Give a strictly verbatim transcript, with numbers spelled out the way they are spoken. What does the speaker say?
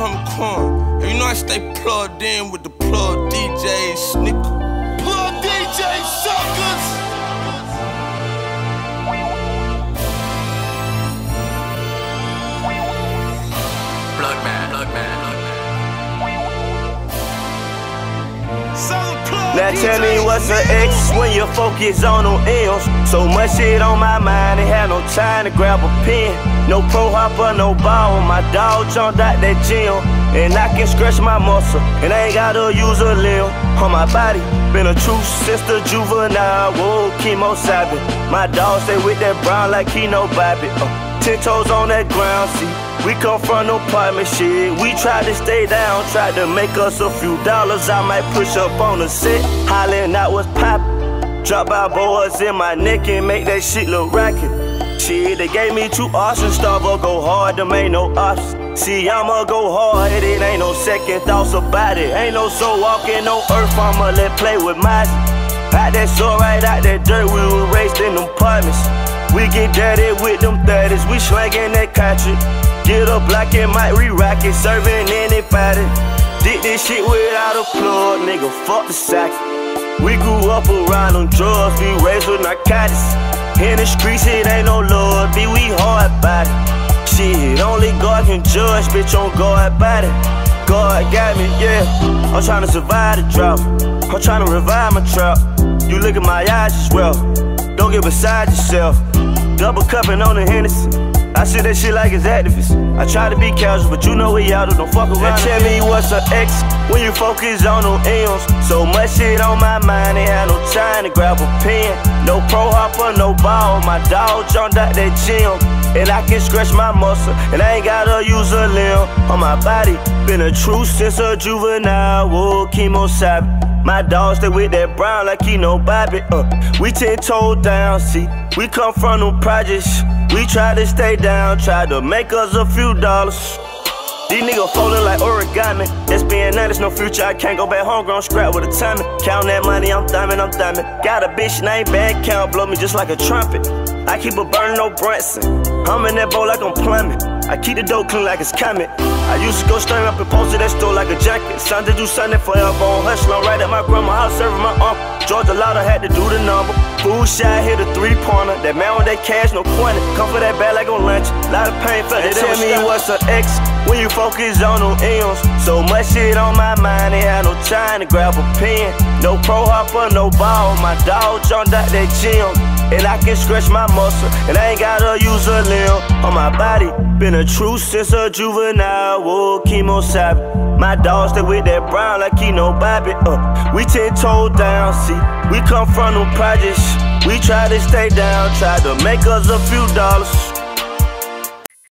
homie Quan. And you know I stay plugged in with the plug D J Snicker. Plug D J suckers! Plug man, plug man, plug man. Now tell me what's an X when your focus on them M's. So much shit on my mind, ain't had no time to grab a pen. No pro hopper, no ball, my dog jumped out that gym. And I can stretch my muscle, and I ain't gotta use a limb. On my body, been a true sister juvenile, whoa, chemo sapping. My dog stay with that brown like he no Bobby. Uh, ten toes on that ground, see. We come from no apartment shit. We tried to stay down, tried to make us a few dollars. I might push up on the set, hollering out what's poppin'. Drop out boards in my neck and make that shit look racket. Shit, they gave me two options, start or go hard, them ain't no options. See, I'ma go hard, it ain't no second thoughts about it. Ain't no soul walking no earth, I'ma let play with my out that soul right out that dirt, we were raised in them apartments. We get dirty with them thirties, we slangin' that country. Get up like it might re-rock it, serving anybody. Did this shit without a plug, nigga, fuck the sack. We grew up around them drugs, we raised with narcotics. In the streets, it ain't no love, be we hard about it. Shit, only God can judge, bitch, on God about it. God got me, yeah. I'm tryna survive the drought. I'm tryna revive my trap. You look at my eyes as well. Don't get beside yourself. Double cupping on the Hennessy. I see that shit like it's activists. I try to be casual, but you know we out of don't fuck around. Now tell me what's an X when you focus on them M's. So much shit on my mind, ain't had no time to grab a pen. No pro hopper, no ball, my dog jumped out that gym. And I can stretch my muscle, and I ain't gotta use a limb. On my body, been a true sense of juvenile, whoa, chemo savage. My dog stay with that brown like he no Bobby. Uh, we ten toes down, see, we come from them projects. We try to stay down, try to make us a few dollars. These niggas folding like origami. That's being honest, no future, I can't go back homegrown, scrap with a timing. Count that money, I'm thumbing, I'm thumbing. Got a bitch named Bad Count, blow me just like a trumpet. I keep a burning, no Brunson. I'm in that bowl like I'm plumbing. I keep the dough clean like it's coming. I used to go straight up and post to that store like a jacket. Sunday do Sunday forever on hustle. I'm right at my grandma's house serving my uncle. Georgia Lauder had to do the number. Food shot hit a three-pointer. That man with that cash, no quantity. Come for that bag like on lunch. Lot of pain for that. Tell me what's an X when you focus on them M's. So much shit on my mind, ain't had no time to grab a pen. No pro hopper, no ball. My dog jumped out that gym. And I can stretch my muscle, and I ain't gotta use a limb. On my body, been a true sense of juvenile, whoa, chemo savage. My dog stay with that brown like he no Bobby. Uh, we ten toes down, see, we come from them projects. We try to stay down, try to make us a few dollars.